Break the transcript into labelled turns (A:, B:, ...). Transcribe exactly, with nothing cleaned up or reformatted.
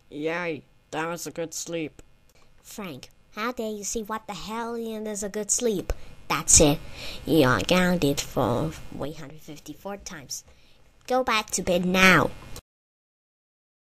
A: Yay, that was a good sleep.
B: Frank, how dare you see what the hell is a good sleep? That's it. You are grounded for one hundred fifty-four times. Go back to bed now.